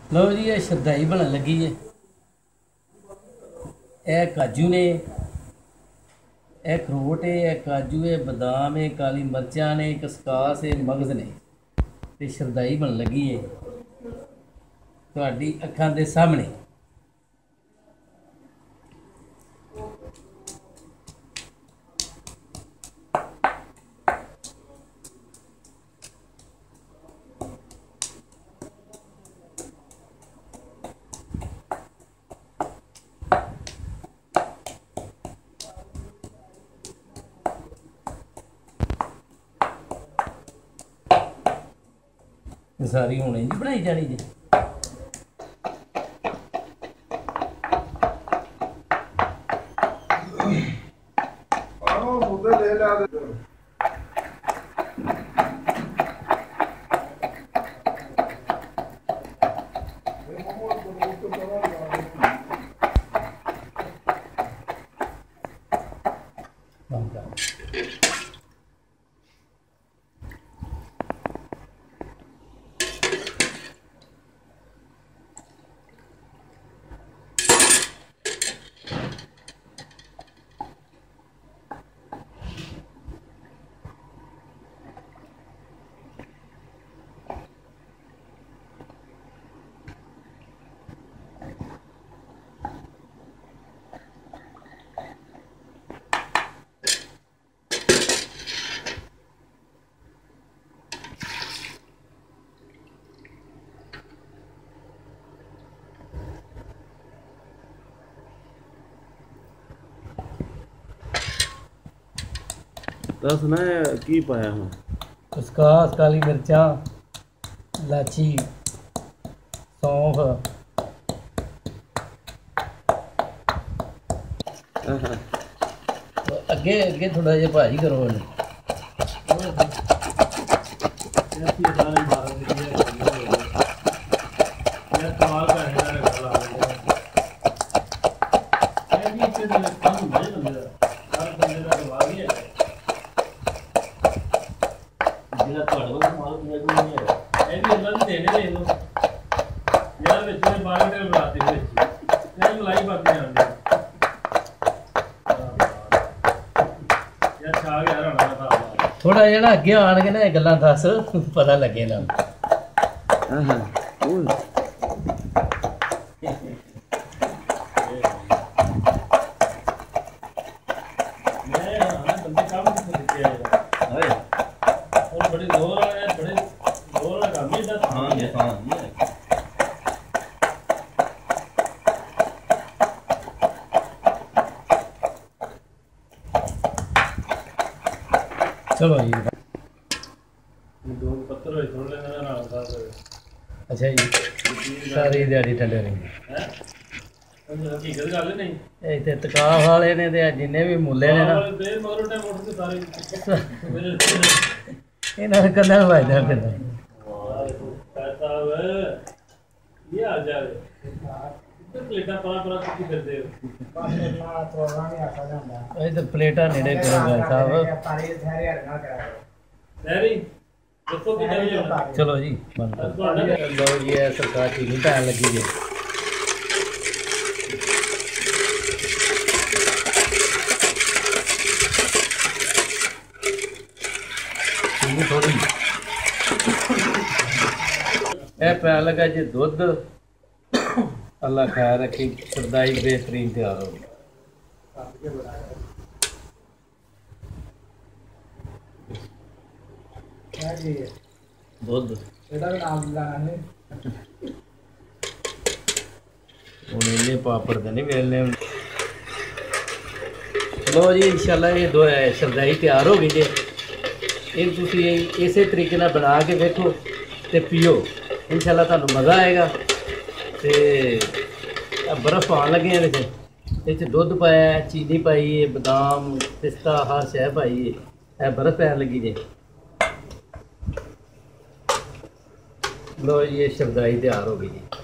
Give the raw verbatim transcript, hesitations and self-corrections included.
लो जी ये शरदाई बनन लगी है। यह काजू ने, यह अखरोट है, यह काजू है, बदाम है, काली मिर्चा ने, कसकास है, मगज ने, ते शरदाई बनन लगी है तुहाडी अखां दे सामने। सारी हुणे जी बनाई जानी जी। दस ना की पाया हूँ खसकास, काली मिर्चा, इलाची, सौंफ, अगे अगे थोड़ा जिहा भाजी करो। थोड़ा जरा अगे आन के ना गल्लां दस पता लगे ना। चलो जी दो पत्थर होए थोड़े लेना ना साथ। अच्छा जी सारी दिहाड़ी ठंडे रहेंगे हकीकत गल नहीं इतने तकाफ वाले ने ते जिन्ने भी मुल्ले ने ना इन्होंने कन्ना फायदा करना ये आ जाए प्लेटा परा परा चुकी करते हो तो प्लेटा नेड़े करो साहब। चलो जी लो जी सरकार चीनी पैन लगी जी। चीनी थोड़ी यह पैन लगा जी दुध। अल्लाह खैर रखी शरदाई बेहतरीन तैयार हो गई। दुध हूँ इन्ने पापड़ तो नहीं मिलने। लो जी इंशाल्लाह ये दो शरदाई तैयार हो गई जी। इन तुसी इसे तरीके नाल बना के देखो तो पियो इंशाल्लाह तुहानू मज़ा आएगा। तो बर्फ़ पान लगे हैं इस दुध पाया, चीनी पाई है, बदाम पिस्ता हर शह पाई है, यह बर्फ़ पैन लगी जी। लो ये शरदाई तैयार हो गई जी।